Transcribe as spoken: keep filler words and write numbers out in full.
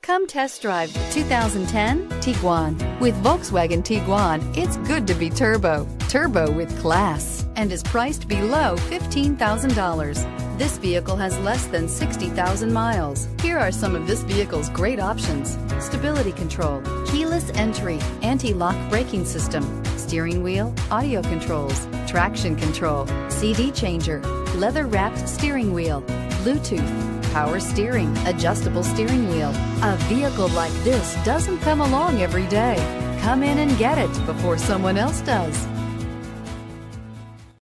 Come test drive the two thousand ten Tiguan. With Volkswagen Tiguan, it's good to be turbo. Turbo with class, and is priced below fifteen thousand dollars. This vehicle has less than sixty thousand miles. Here are some of this vehicle's great options: stability control, keyless entry, anti-lock braking system, steering wheel audio controls, traction control, C D changer, leather-wrapped steering wheel, Bluetooth, power steering, adjustable steering wheel. A vehicle like this doesn't come along every day. Come in and get it before someone else does.